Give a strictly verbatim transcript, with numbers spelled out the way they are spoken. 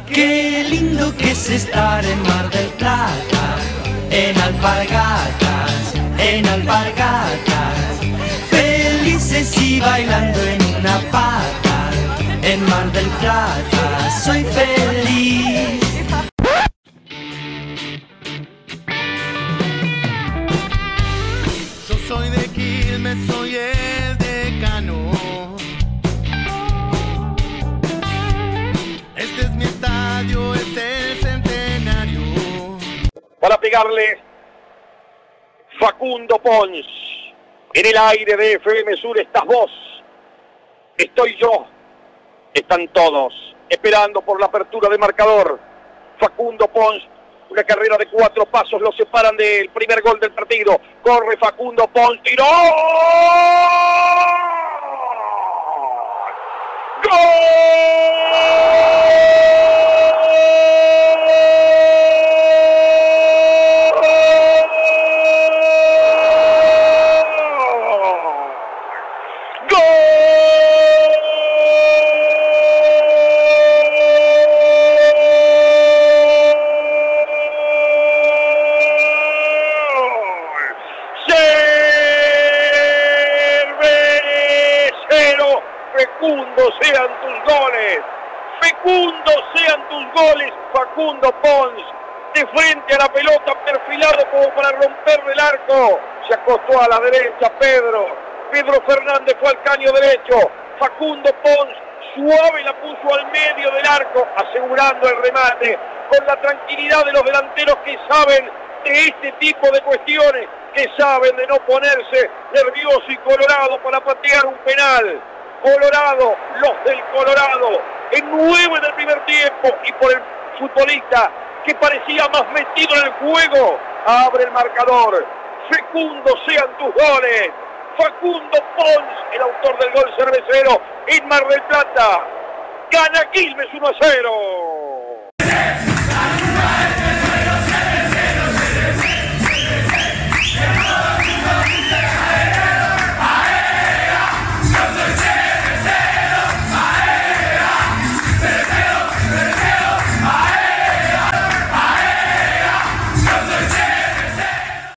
Qué lindo que es estar en Mar del Plata, en Alpargatas, en Alpargatas, felices y bailando en una pata, en Mar del Plata soy feliz. Yo soy de Quilmes, soy el decano. Este es mi estadio, es el centenario. Para pegarle Facundo Pons. En el aire de F M Sur estás vos, estoy yo, están todos esperando por la apertura de marcador. Facundo Pons, una carrera de cuatro pasos lo separan del primer gol del partido. Corre Facundo Pons, tiró. Fecundos sean tus goles, fecundos sean tus goles, Facundo Pons, de frente a la pelota, perfilado como para romperle el arco, se acostó a la derecha Pedro, Pedro Fernández fue al caño derecho, Facundo Pons suave la puso al medio del arco, asegurando el remate, con la tranquilidad de los delanteros que saben de este tipo de cuestiones, que saben de no ponerse nervioso y colorado para patear un penal. Colorado, los del Colorado, en nueve del primer tiempo, y por el futbolista que parecía más metido en el juego, abre el marcador. Fecundos sean tus goles. Facundo Pons, el autor del gol cervecero en Mar del Plata. Gana Quilmes uno a cero.